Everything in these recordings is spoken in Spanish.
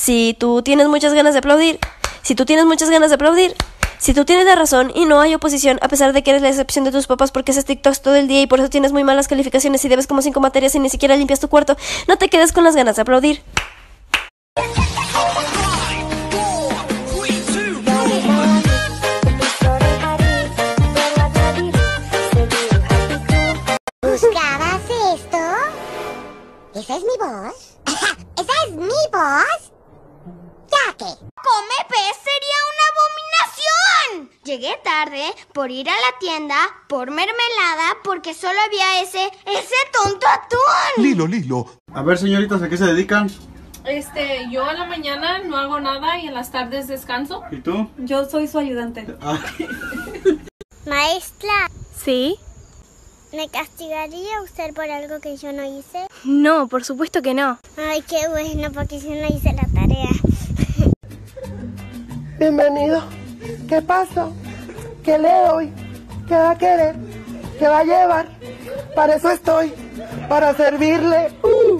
Si tú tienes muchas ganas de aplaudir, si tú tienes muchas ganas de aplaudir, si tú tienes la razón y no hay oposición, a pesar de que eres la excepción de tus papás porque haces TikToks todo el día y por eso tienes muy malas calificaciones y debes como 5 materias y ni siquiera limpias tu cuarto, no te quedes con las ganas de aplaudir. ¿Buscabas esto? ¿Esa es mi voz? ¿Esa es mi voz? ¿Ya qué? ¡Come pez sería una abominación! Llegué tarde por ir a la tienda por mermelada porque solo había ese tonto atún. Lilo. A ver, señoritas, ¿a qué se dedican? Yo a la mañana no hago nada y en las tardes descanso. ¿Y tú? Yo soy su ayudante. Maestra, ¿Sí? ¿me castigaría usted por algo que yo no hice? No, por supuesto que no. Ay, qué bueno, porque si no hice la tarea. Bienvenido. ¿Qué pasa? ¿Qué lee hoy? ¿Qué va a querer? ¿Qué va a llevar? Para eso estoy, para servirle.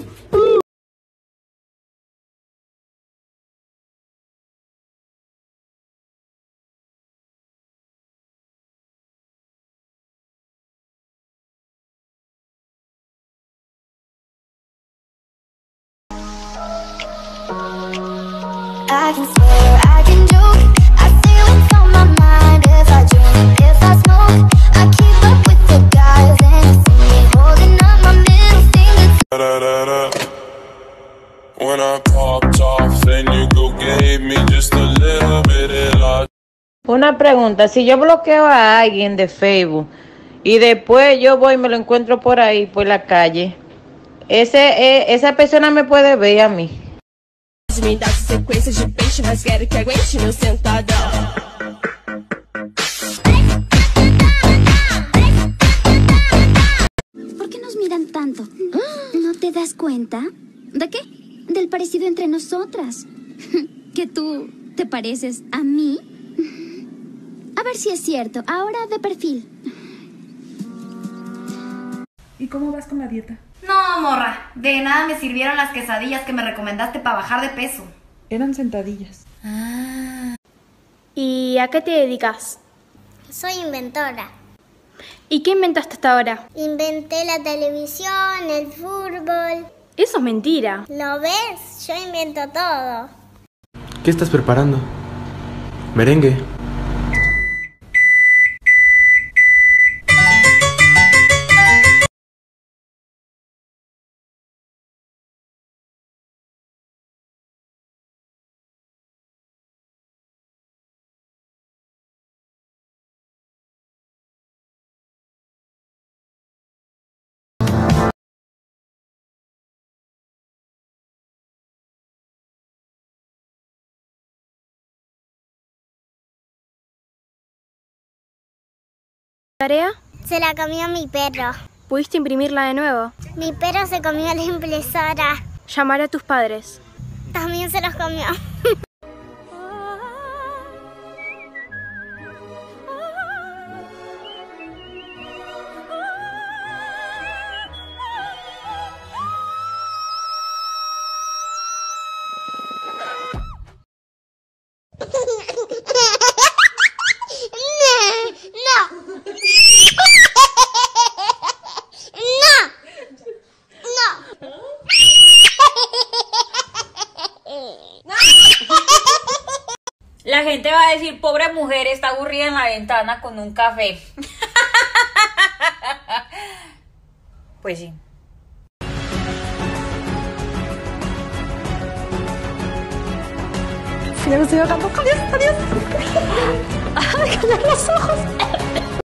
I can swear, I can joke, I say what's on my mind. If I drink, if I smoke, I keep up with the guys and you see me holding up my middle finger. When I popped off, then you go gave me just a little bit of love. Una pregunta, si yo bloqueo a alguien de Facebook y después yo voy y me lo encuentro por ahí, por la calle, esa persona me puede ver a mí. ¿Por qué nos miran tanto? ¿No te das cuenta? ¿De qué? Del parecido entre nosotras. ¿Que tú te pareces a mí? A ver si es cierto. Ahora de perfil. ¿Y cómo vas con la dieta? No, morra, de nada me sirvieron las quesadillas que me recomendaste para bajar de peso. Eran sentadillas. ¿Y a qué te dedicas? Soy inventora. ¿Y qué inventaste hasta ahora? Inventé la televisión, el fútbol. Eso es mentira. ¿Lo ves? Yo invento todo. ¿Qué estás preparando? Merengue. ¿Tarea? Se la comió mi perro. ¿Pudiste imprimirla de nuevo? Mi perro se comió la impresora. Llamar a tus padres. También se los comió. La gente va a decir, pobre mujer, está aburrida en la ventana con un café. Pues sí. Sí, ya me estoy ahogando. Adiós. Ay, callar los ojos.